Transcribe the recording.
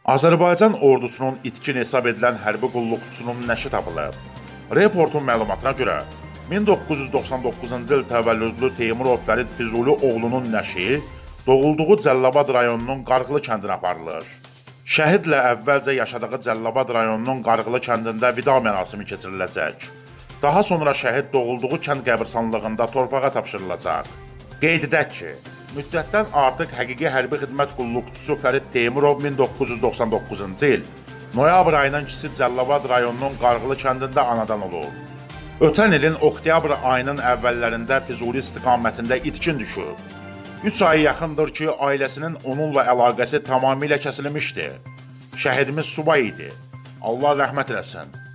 Azərbaycan ordusunun itkin hesab edilən hərbi qulluqçusunun nəşi tapılıb. Reportun məlumatına görə 1999-cu il təvəllüdlü Teymurov Fərid Füzuli oğlunun nəşi doğulduğu Cəllabad rayonunun Qarğılı kəndinə aparılır. Şəhidlə əvvəlcə yaşadığı Cəllabad rayonunun Qarğılı kəndində vida mərasimi keçiriləcək. Daha sonra şəhid doğulduğu kənd qəbirstanlığında torpağa tapşırılacaq. Qeyd edək ki, müddətdən artıq həqiqi hərbi xidmət qulluqçusu Fərid Teymurov 1999-cu il noyabr ayının 2-si Cəllabad rayonunun Qarğılı kəndində anadan olub. Ötən ilin oktyabr ayının əvvəllərində Füzuli istiqamətində itkin düşüb. 3 aya yaxındır ki, ailəsinin onunla əlaqəsi tamamilə kəsilmişdi. Şəhidimiz subay idi. Allah rəhmət eləsin.